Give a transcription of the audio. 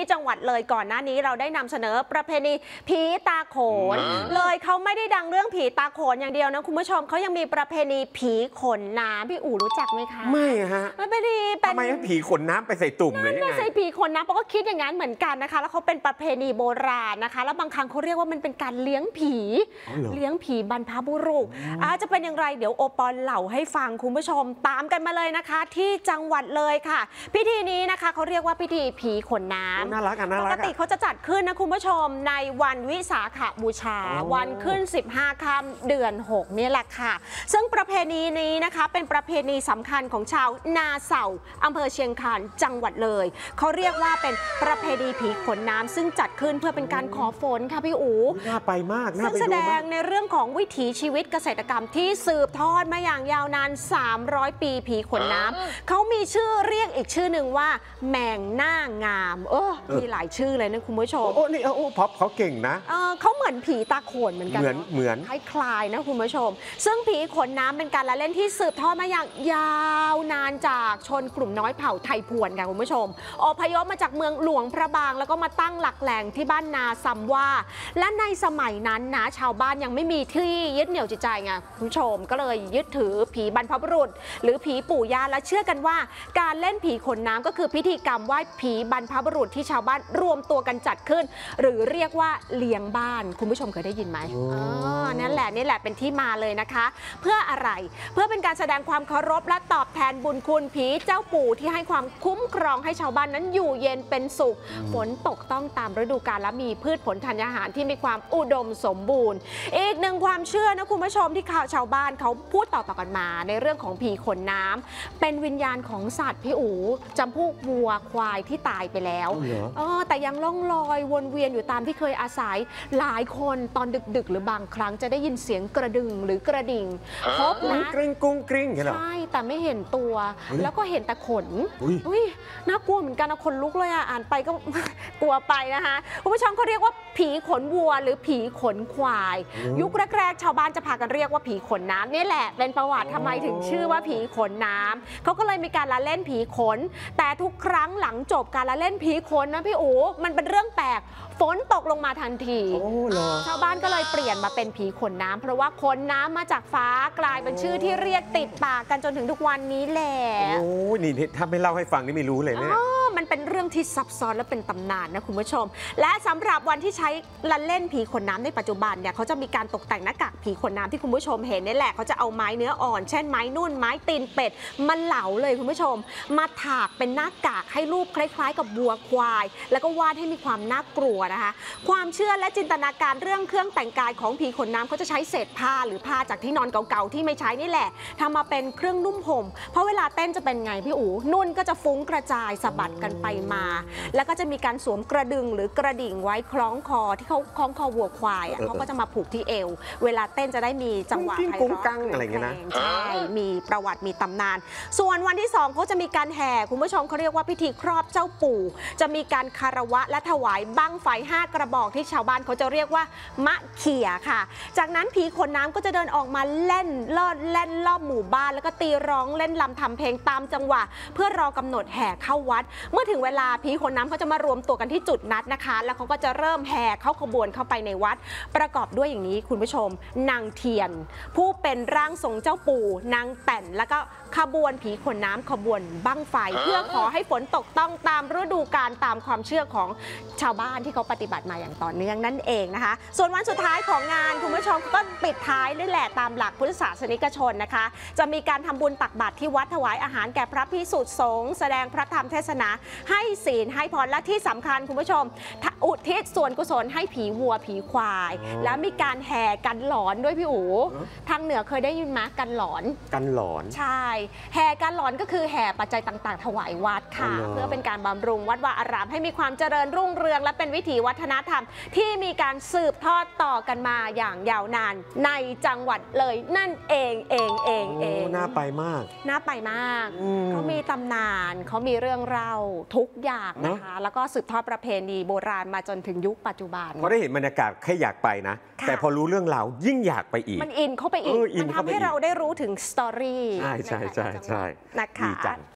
จังหวัดเลยก่อนหน้านี้เราได้นำเสนอประเพณีผีตาโขนเลยเขาไม่ได้ดังเรื่องผีตาโขนอย่างเดียวนะคุณผู้ชมเขายังมีประเพณีผีขนน้ำพี่อู๋รู้จักไหมคะไม่ฮะมันเป็นทำไมผีขนน้ำไปใส่ตุ่มเลยไม่ใช่ผีขนน้ำเพราะก็คิดอย่างนั้นเหมือนกันนะคะแล้วเขาเป็นประเพณีโบราณนะคะแล้วบางครั้งเขาเรียกว่ามันเป็นการเลี้ยงผีเลี้ยงผีบรรพบุรุษจะเป็นอย่างไรเดี๋ยวโอปอลเล่าให้ฟังคุณผู้ชมตามกันมาเลยนะคะที่จังหวัดเลยค่ะพิธีนี้นะคะเขาเรียกว่าพิธีผีขนน้ำน่ารักน่ารักปกติเขาจะจัดขึ้นนะคุณผู้ชมในวันวิสาขบูชาวันขึ้น15 ค่ำเดือน 6นี่แหละค่ะซึ่งประเพณีนี้นะคะเป็นประเพณีสำคัญของชาวนาเสาอำเภอเชียงคานจังหวัดเลยเขาเรียกว่าเป็นประเพณีผีขนน้ำซึ่งจัดขึ้นเพื่อเป็นการขอฝนค่ะพี่อู๋น่าไปมากซึ่งแสดงในเรื่องของวิถีชีวิตเกษตรกรรมที่สืบทอดมาอย่างยาวนาน300 ปีผีขนน้ำเขามีชื่อเรียกอีกชื่อหนึ่งว่าแมงหน้างามมีหลายชื่อเลยนะคุณผู้ชมนี่พ็อปเขาเก่งนะเขาเหมือนผีตาโขนเหมือนกันเหมือนคล้ายๆนะคุณผู้ชมซึ่งผีขนน้ำเป็นการละเล่นที่สืบทอดมาอย่างยาวนานจากชนกลุ่มน้อยเผ่าไทยพวนค่ะคุณผู้ชมอพยพมาจากเมืองหลวงพระบางแล้วก็มาตั้งหลักแหล่งที่บ้านนาซัมว่าและในสมัยนั้นนะชาวบ้านยังไม่มีที่ยึดเหนี่ยวจิตใจไงคุณผู้ชมก็เลยยึดถือผีบรรพบุรุษหรือผีปู่ย่าและเชื่อกันว่าการเล่นผีขนน้ำก็คือพิธีกรรมไหว้ผีบรรพบุรุษที่ชาวบ้านรวมตัวกันจัดขึ้นหรือเรียกว่าเลี้ยงบ้านคุณผู้ชมเคยได้ยินไหมนั่นแหละนี่แหละเป็นที่มาเลยนะคะเพื่ออะไรเพื่อเป็นการแสดงความเคารพและตอบแทนบุญคุณผีเจ้าปู่ที่ให้ความคุ้มครองให้ชาวบ้านนั้นอยู่เย็นเป็นสุขฝนตกต้องตามฤดูกาลและมีพืชผลธัญญาหารที่มีความอุดมสมบูรณ์อีกหนึ่งความเชื่อนะคุณผู้ชมที่ชาวบ้านเขาพูดต่อกันมาในเรื่องของผีขนน้ำเป็นวิญญาณของสัตว์พี่อู๋จำพวกวัวควายที่ตายไปแล้วแต่ยังล่องลอยวนเวียนอยู่ตามที่เคยอาศัยหลายคนตอนดึกๆหรือบางครั้งจะได้ยินเสียงกระดึงหรือกระดิ่งพบนะกริ๊งกุ้งกริ๊งใช่แต่ไม่เห็นตัวแล้วก็เห็นแต่ขนน่ากลัวเหมือนกันนะขนลุกเลยอ่านไปก็กลัวไปนะคะคุณผู้ชมเขาเรียกว่าผีขนวัวหรือผีขนควายยุคแรกๆชาวบ้านจะพากันเรียกว่าผีขนน้ำนี่แหละเป็นประวัติทำไมถึงชื่อว่าผีขนน้ำเขาก็เลยมีการละเล่นผีขนแต่ทุกครั้งหลังจบการละเล่นผีขนนะพี่อู๋มันเป็นเรื่องแปลกฝนตกลงมาทันทีชาวบ้านก็เลยเปลี่ยนมาเป็นผีขนน้ำเพราะว่าขนน้ำมาจากฟ้ากลายเป็นชื่อที่เรียกติดปากกันจนถึงทุกวันนี้แหละนี่ถ้าไม่เล่าให้ฟังนี่ไม่รู้เลยเนี่ยมันเป็นเรื่องที่ซับซ้อนและเป็นตำนานนะคุณผู้ชมและสำหรับวันที่ใช้ละเล่นผีขนน้ำในปัจจุบันเนี่ยเขาจะมีการตกแต่งหน้ากากผีขนน้ำที่คุณผู้ชมเห็นนี่แหละเขาจะเอาไม้เนื้ออ่อนเช่นไม้นุ่นไม้ตีนเป็ดมันเหลาเลยคุณผู้ชมมาถากเป็นหน้ากากให้รูปคล้ายๆกับวัวควายแล้วก็วาดให้มีความน่ากลัวนะคะความเชื่อและจินตนาการเรื่องเครื่องแต่งกายของผีขนน้ำเขาจะใช้เศษผ้าหรือผ้าจากที่นอนเก่าๆที่ไม่ใช้นี่แหละทำมาเป็นเครื่องนุ่มห่มเพราะเวลาเต้นจะเป็นไงพี่อู๋นุ่นก็จะฟุ้งกระจายสะบัดกันไปมาแล้วก็จะมีการสวมกระดึงหรือกระดิ่งไว้คล้องคอที่เขาคล้องคอวัวควายเขาก็จะมาผูกที่เอวเวลาเต้นจะได้มีจังหวะไพเราะอะไรอย่างเงี้ยนะใช่มีประวัติมีตำนานส่วนวันที่2เขาจะมีการแห่คุณผู้ชมเขาเรียกว่าพิธีครอบเจ้าปู่จะมีการคารวะและถวายบั้งไฟ5กระบอกที่ชาวบ้านเขาจะเรียกว่ามะเขี่ยค่ะจากนั้นผีขนน้ำก็จะเดินออกมาเล่นลอดเล่นรอบหมู่บ้านแล้วก็ตีร้องเล่นลำทำเพลงตามจังหวะเพื่อรอกำหนดแห่เข้าวัดเมื่อถึงเวลาผีขนน้ำเขาจะมารวมตัวกันที่จุดนัดนะคะแล้วเขาก็จะเริ่มแห่เข้าขบวนเข้าไปในวัดประกอบด้วยอย่างนี้คุณผู้ชมนางเทียนผู้เป็นร่างทรงเจ้าปู่นางแต่นแล้วก็ขบวนผีขนน้ำขบวนบั้งไฟเพื่อขอให้ฝนตกต้องตามฤดูกาลตามความเชื่อของชาวบ้านที่เขาปฏิบัติมาอย่างต่อเนื่องนั่นเองนะคะส่วนวันสุดท้ายของงานคุณผู้ชมก็ปิดท้ายด้วยแหละตามหลักพุทธศาสนิกชนนะคะจะมีการทำบุญตักบาตรที่วัดถวายอาหารแก่พระภิกษุสงฆ์แสดงพระธรรมเทศนาให้ศีลให้พรและที่สำคัญคุณผู้ชมอุทิศส่วนกุศลให้ผีวัวผีควายแล้วมีการแห่กันหลอนด้วยพี่อู๋ทางเหนือเคยได้ยินไหมกันหลอนใช่แห่กันหลอนก็คือแห่ปัจจัยต่างๆถวายวัดค่ะเพื่อเป็นการบำรุงวัดวาอารามให้มีความเจริญรุ่งเรืองและเป็นวิถีวัฒนธรรมที่มีการสืบทอดต่อกันมาอย่างยาวนานในจังหวัดเลยนั่นเองน่าไปมากเขามีตำนานเขามีเรื่องเล่าทุกอย่างนะคะแล้วก็สืบทอดประเพณีโบราณมาจนถึงยุคปัจจุบันพอได้เห็นบรรยากาศแค่อยากไปนะแต่พอรู้เรื่องราวยิ่งอยากไปอีกมันอินเข้าไปอีกมันทำให้เราได้รู้ถึงสตอรี่ใช่นะคะ